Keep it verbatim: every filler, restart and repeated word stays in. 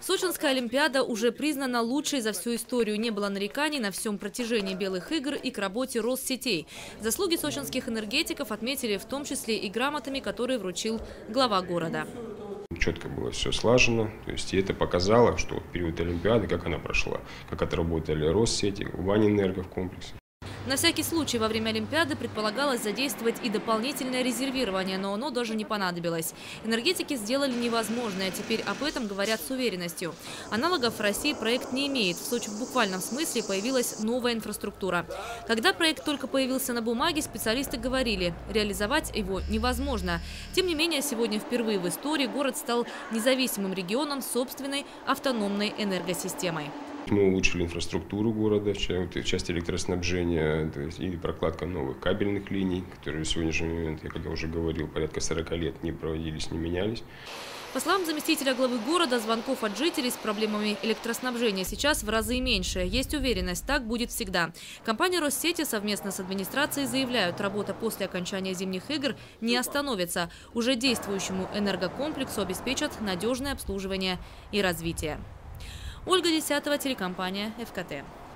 Сочинская Олимпиада уже признана лучшей за всю историю. Не было нареканий на всем протяжении белых игр и к работе Россетей. Заслуги сочинских энергетиков отметили в том числе и грамотами, которые вручил глава города. Четко было все слажено, то есть и это показало, что в период Олимпиады, как она прошла, как отработали Россети, Ванэнерго в комплексе. На всякий случай во время Олимпиады предполагалось задействовать и дополнительное резервирование, но оно даже не понадобилось. Энергетики сделали невозможное, теперь об этом говорят с уверенностью. Аналогов в России проект не имеет. В Сочи в буквальном смысле появилась новая инфраструктура. Когда проект только появился на бумаге, специалисты говорили, реализовать его невозможно. Тем не менее, сегодня впервые в истории город стал независимым регионом с собственной автономной энергосистемой. Мы улучшили инфраструктуру города в части электроснабжения, то есть и прокладка новых кабельных линий, которые в сегодняшний момент, я как я уже говорил, порядка сорока лет не проводились, не менялись. По словам заместителя главы города, звонков от жителей с проблемами электроснабжения сейчас в разы меньше. Есть уверенность, так будет всегда. Компания Россети совместно с администрацией заявляют, работа после окончания зимних игр не остановится. Уже действующему энергокомплексу обеспечат надежное обслуживание и развитие. Ольга Десятова, телекомпания эф ка тэ.